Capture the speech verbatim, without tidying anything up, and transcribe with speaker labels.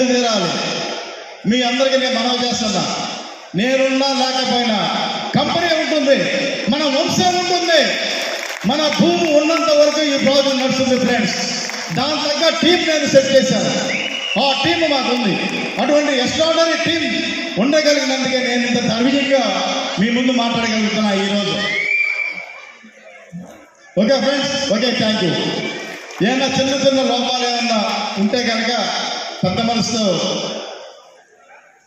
Speaker 1: ఉండి తీరాలి. మీ అందరికీ నేను మనవి చేస్తున్నా, నేనున్నా లేకపోయినా కంపెనీ ఉంటుంది, మన వంశం ఉంటుంది, మన భూమి ఉన్నంత వరకు ఈ ప్రాజెక్ట్ నడుస్తుంది ఫ్రెండ్స్. దాని తగ్గ టీం నేను సెట్ చేశాను, ఆ టీం మాకుంది. అటువంటి ఎక్స్ట్రాడనరీ టీం ఉండగలిగినందుకే నేను ఇంత ధైర్యంగా మీ ముందు మాట్లాడగలుగుతున్నా ఈరోజు. Okay friends, okay, thank you. ఏమన్నా చిన్న చిన్న లోపాలు ఏమన్నా ఉంటే కనుక పెద్ద మనసుతో